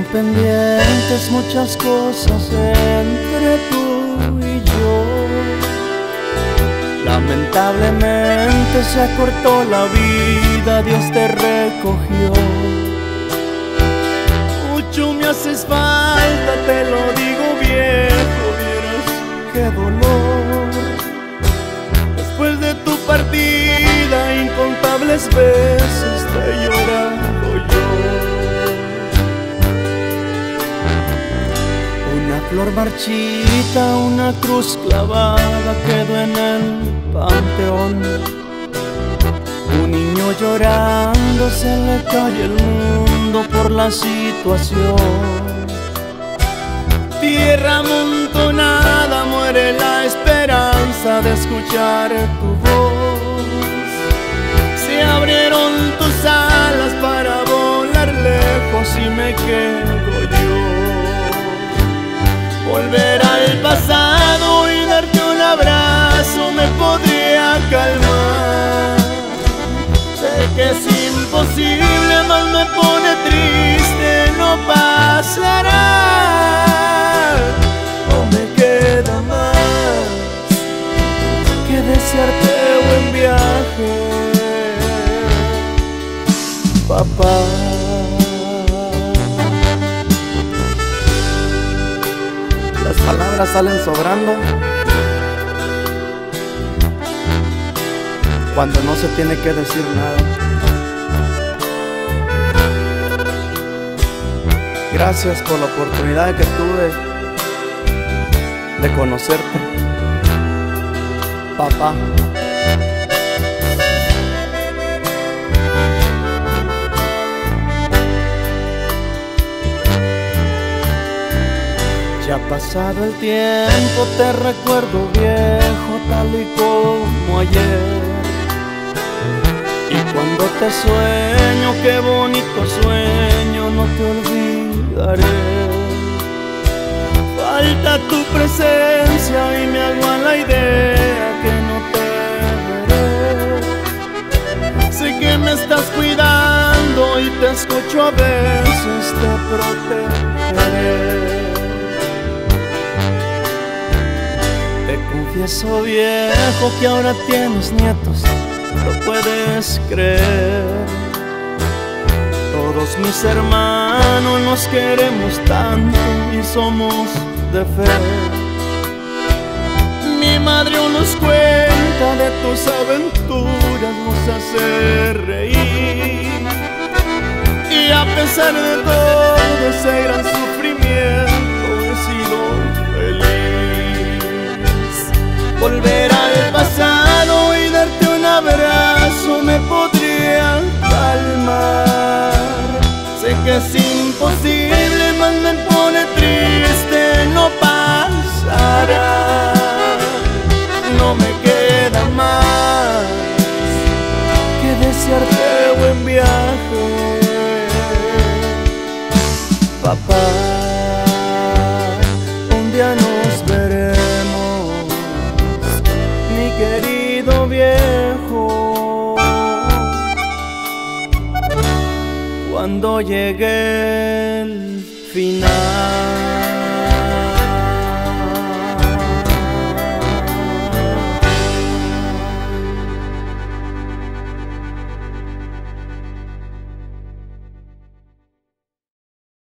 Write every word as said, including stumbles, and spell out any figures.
pendientes muchas cosas entre tú y yo. Lamentablemente se acortó la vida, Dios te recogió. Mucho me haces falta, te lo digo viejo, vieras qué dolor. Después de tu partida, incontables veces te he llorado yo. Una flor marchita, una cruz clavada quedó en el panteón. Un niño llorando, se le cae el mundo por la situación. Tierra amontonada, muere la esperanza de escuchar tu voz. Se abrieron tus alas para volar lejos y me quedo yo. Volver al pasado y darte un abrazo me podría calmar. Sé que es imposible, mas me pone triste, no pasará. No me queda más que desearte buen viaje, papá. Las palabras salen sobrando cuando no se tiene que decir nada. Gracias por la oportunidad que tuve de conocerte, papá. Ya ha pasado el tiempo, te recuerdo viejo, tal y como ayer. Y cuando te sueño, qué bonito sueño, no te olvidaré. Falta tu presencia y me hago a la idea que no te veré. Sé que me estás cuidando y te escucho a veces, te protegeré. Te confieso viejo que ahora tienes nietos, lo puedes creer. Todos mis hermanos nos queremos tanto y somos de fe. Mi madre aún nos cuenta de tus aventuras, nos hace reír. Y a pesar de todo ese gran sufrimiento he sido feliz. Volver al pasado y darte un abrazo me podría calmar. Sé que es imposible, mas me pone triste, no pasará. No me queda más que desearte buen viaje, papá. Un día nos veremos, mi querido viejo, cuando llegue el final.